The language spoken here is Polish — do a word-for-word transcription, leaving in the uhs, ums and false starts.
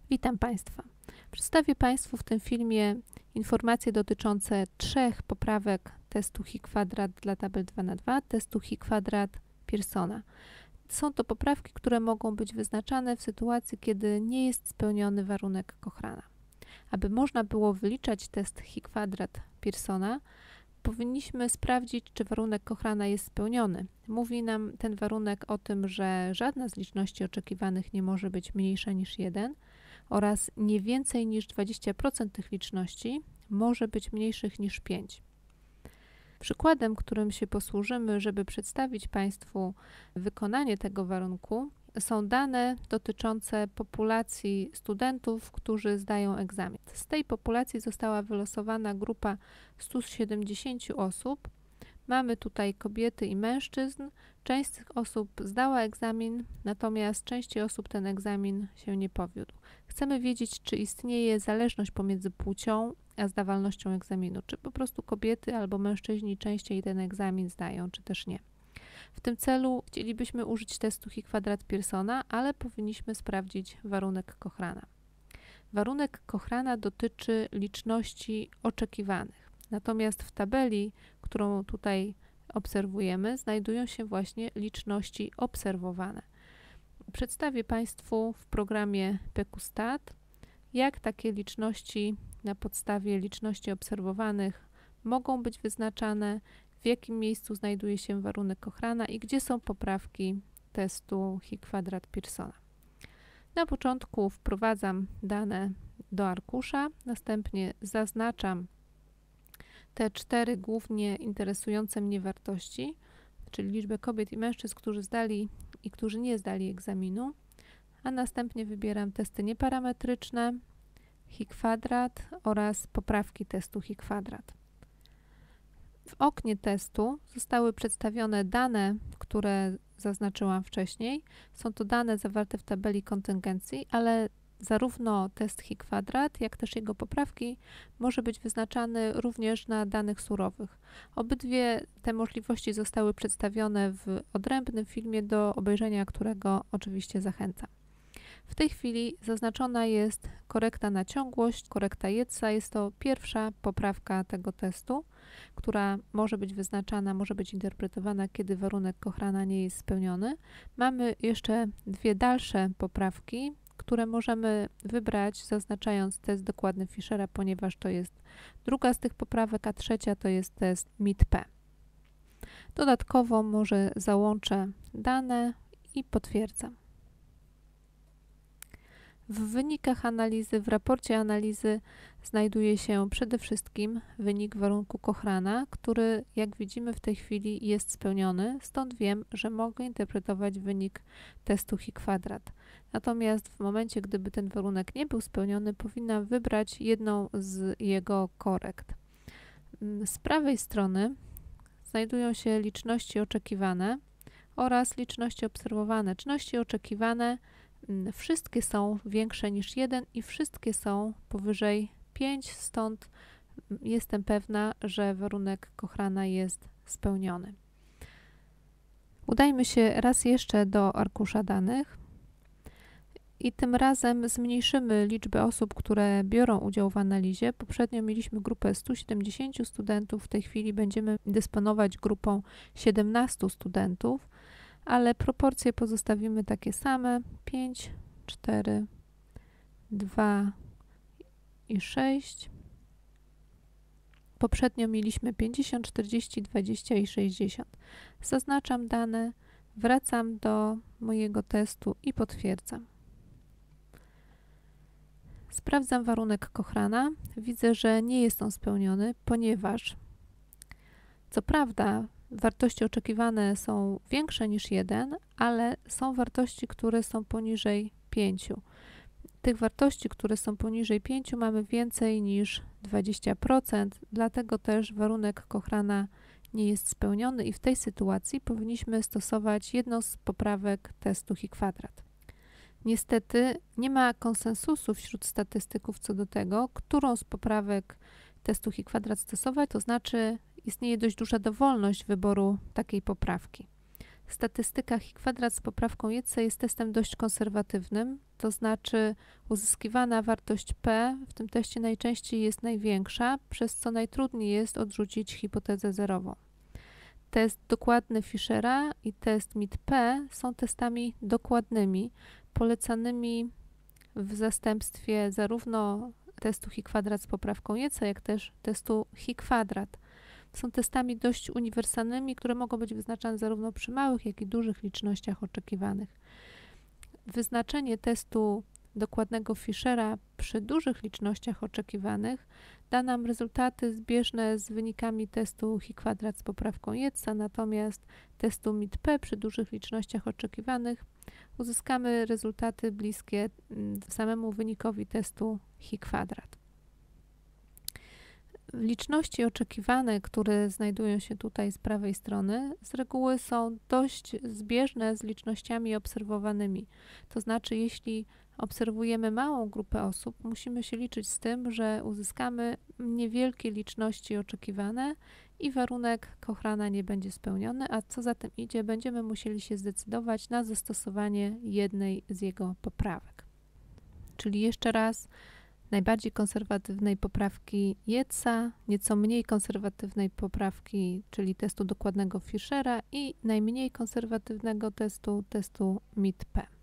Witam Państwa. Przedstawię Państwu w tym filmie informacje dotyczące trzech poprawek testu Chi-kwadrat dla tabel dwa na dwa, testu Chi-kwadrat Pearsona. Są to poprawki, które mogą być wyznaczane w sytuacji, kiedy nie jest spełniony warunek Cochrana. Aby można było wyliczać test Chi-kwadrat Pearsona, powinniśmy sprawdzić, czy warunek Cochrana jest spełniony. Mówi nam ten warunek o tym, że żadna z liczności oczekiwanych nie może być mniejsza niż jeden oraz nie więcej niż dwadzieścia procent tych liczności może być mniejszych niż pięć. Przykładem, którym się posłużymy, żeby przedstawić Państwu wykonanie tego warunku, są dane dotyczące populacji studentów, którzy zdają egzamin. Z tej populacji została wylosowana grupa stu siedemdziesięciu osób. Mamy tutaj kobiety i mężczyzn. Część z tych osób zdała egzamin, natomiast części osób ten egzamin się nie powiódł. Chcemy wiedzieć, czy istnieje zależność pomiędzy płcią a zdawalnością egzaminu, czy po prostu kobiety albo mężczyźni częściej ten egzamin zdają, czy też nie. W tym celu chcielibyśmy użyć testu Chi-kwadrat Pearsona, ale powinniśmy sprawdzić warunek Cochrana. Warunek Cochrana dotyczy liczności oczekiwanych, natomiast w tabeli, którą tutaj obserwujemy, znajdują się właśnie liczności obserwowane. Przedstawię Państwu w programie PecuStat, jak takie liczności na podstawie liczności obserwowanych mogą być wyznaczane, w jakim miejscu znajduje się warunek Cochrana i gdzie są poprawki testu Chi-kwadrat Pearsona. Na początku wprowadzam dane do arkusza, następnie zaznaczam te cztery głównie interesujące mnie wartości, czyli liczbę kobiet i mężczyzn, którzy zdali i którzy nie zdali egzaminu, a następnie wybieram testy nieparametryczne, Chi-kwadrat oraz poprawki testu Chi-kwadrat. W oknie testu zostały przedstawione dane, które zaznaczyłam wcześniej. Są to dane zawarte w tabeli kontyngencji, ale zarówno test Chi-kwadrat, jak też jego poprawki może być wyznaczany również na danych surowych. Obydwie te możliwości zostały przedstawione w odrębnym filmie, do obejrzenia którego oczywiście zachęcam. W tej chwili zaznaczona jest korekta na ciągłość, korekta Yetsa. Jest to pierwsza poprawka tego testu, która może być wyznaczana, może być interpretowana, kiedy warunek Cochrana nie jest spełniony. Mamy jeszcze dwie dalsze poprawki, które możemy wybrać, zaznaczając test dokładny Fischera, ponieważ to jest druga z tych poprawek, a trzecia to jest test M I T P. Dodatkowo może załączę dane i potwierdzam. W wynikach analizy, w raporcie analizy znajduje się przede wszystkim wynik warunku Cochrana, który, jak widzimy, w tej chwili jest spełniony, stąd wiem, że mogę interpretować wynik testu Chi-kwadrat. Natomiast w momencie, gdyby ten warunek nie był spełniony, powinnam wybrać jedną z jego korekt. Z prawej strony znajdują się liczności oczekiwane oraz liczności obserwowane. Liczności oczekiwane wszystkie są większe niż jeden i wszystkie są powyżej pięć, stąd jestem pewna, że warunek Cochrana jest spełniony. Udajmy się raz jeszcze do arkusza danych i tym razem zmniejszymy liczbę osób, które biorą udział w analizie. Poprzednio mieliśmy grupę stu siedemdziesięciu studentów, w tej chwili będziemy dysponować grupą siedemnastu studentów, ale proporcje pozostawimy takie same: pięć, cztery, dwa i sześć. Poprzednio mieliśmy pięćdziesiąt, czterdzieści, dwadzieścia i sześćdziesiąt. Zaznaczam dane, wracam do mojego testu i potwierdzam. Sprawdzam warunek Cochrana. Widzę, że nie jest on spełniony, ponieważ co prawda wartości oczekiwane są większe niż jeden, ale są wartości, które są poniżej pięciu. Tych wartości, które są poniżej pięciu, mamy więcej niż dwadzieścia procent, dlatego też warunek Cochrana nie jest spełniony i w tej sytuacji powinniśmy stosować jedną z poprawek testu Chi-kwadrat. Niestety nie ma konsensusu wśród statystyków co do tego, którą z poprawek testu Chi-kwadrat stosować, to znaczy istnieje dość duża dowolność wyboru takiej poprawki. Statystyka chi kwadrat z poprawką Jeetze jest testem dość konserwatywnym, to znaczy uzyskiwana wartość P w tym teście najczęściej jest największa, przez co najtrudniej jest odrzucić hipotezę zerową. Test dokładny Fischera i test M I T-P są testami dokładnymi, polecanymi w zastępstwie zarówno testu chi kwadrat z poprawką Jeetze, jak też testu chi kwadrat. Są testami dość uniwersalnymi, które mogą być wyznaczane zarówno przy małych, jak i dużych licznościach oczekiwanych. Wyznaczenie testu dokładnego Fischera przy dużych licznościach oczekiwanych da nam rezultaty zbieżne z wynikami testu chi kwadrat z poprawką Jeetze, natomiast testu M I T-P przy dużych licznościach oczekiwanych uzyskamy rezultaty bliskie samemu wynikowi testu chi kwadrat. Liczności oczekiwane, które znajdują się tutaj z prawej strony, z reguły są dość zbieżne z licznościami obserwowanymi. To znaczy, jeśli obserwujemy małą grupę osób, musimy się liczyć z tym, że uzyskamy niewielkie liczności oczekiwane i warunek Cochrana nie będzie spełniony, a co za tym idzie, będziemy musieli się zdecydować na zastosowanie jednej z jego poprawek. Czyli jeszcze raz, najbardziej konserwatywnej poprawki Jeetze, nieco mniej konserwatywnej poprawki, czyli testu dokładnego Fischera i najmniej konserwatywnego testu, testu M I T-P.